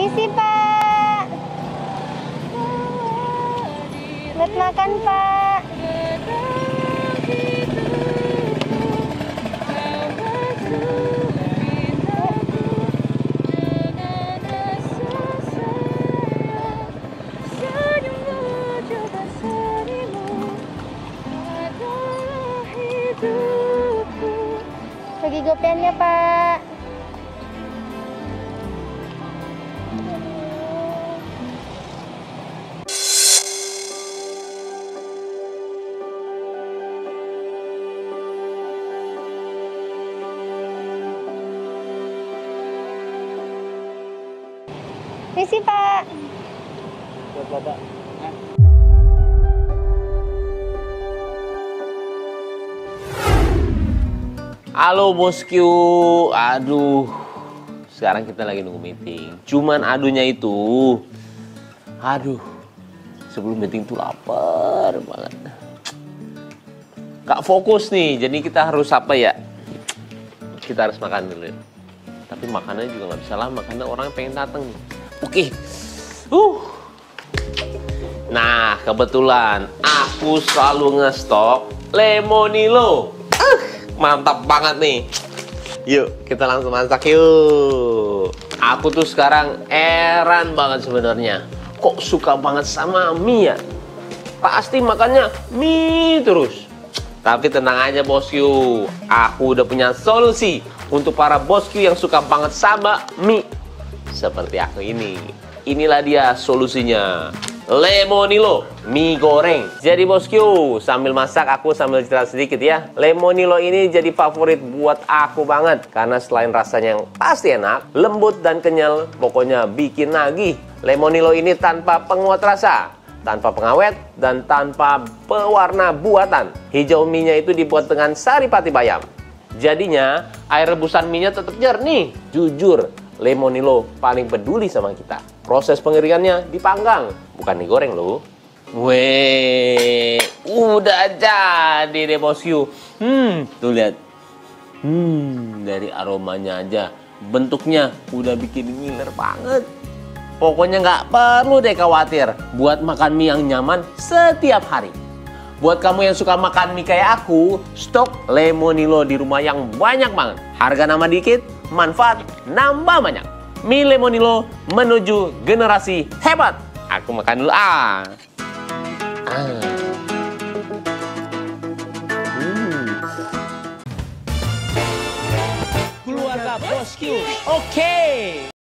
Permisi, Pak. Buat makan, Pak. Bagi gopeannya, Pak. Misi, Pak. Buat Bapak. Halo bosku, aduh, sekarang kita lagi nunggu meeting. Cuman adunya itu, aduh, sebelum meeting tuh lapar banget. Gak fokus nih, jadi kita harus apa ya? Kita harus makan dulu. Tapi makanannya juga nggak bisa lama karena orang pengen datang. Oke, Nah, kebetulan aku selalu ngestok Lemonilo. Mantap banget nih. Yuk, kita langsung masak yuk. Aku tuh sekarang heran banget sebenarnya. Kok suka banget sama mie ya? Pasti makannya mie terus. Tapi tenang aja bosku. Aku udah punya solusi untuk para bosku yang suka banget sama mie. Seperti aku ini. Inilah dia solusinya. Lemonilo mie goreng. Jadi bosku, sambil masak aku sambil cerita sedikit ya. Lemonilo ini jadi favorit buat aku banget karena selain rasanya yang pasti enak, lembut dan kenyal, pokoknya bikin nagih. Lemonilo ini tanpa penguat rasa, tanpa pengawet, dan tanpa pewarna buatan. Hijau mie-nya itu dibuat dengan saripati bayam. Jadinya air rebusan mie-nya tetap jernih. Jujur, Lemonilo paling peduli sama kita. Proses pengeringannya dipanggang, bukan digoreng loh. Weh, udah jadi deh bosku. Tuh lihat. Dari aromanya aja, bentuknya udah bikin ngiler banget. Pokoknya nggak perlu deh khawatir buat makan mie yang nyaman setiap hari. Buat kamu yang suka makan mie kayak aku, stok Lemonilo di rumah yang banyak banget. Harga nama dikit, manfaat nambah banyak. Mie Lemonilo menuju generasi hebat. Aku makan dulu Keluarga bosku, oke.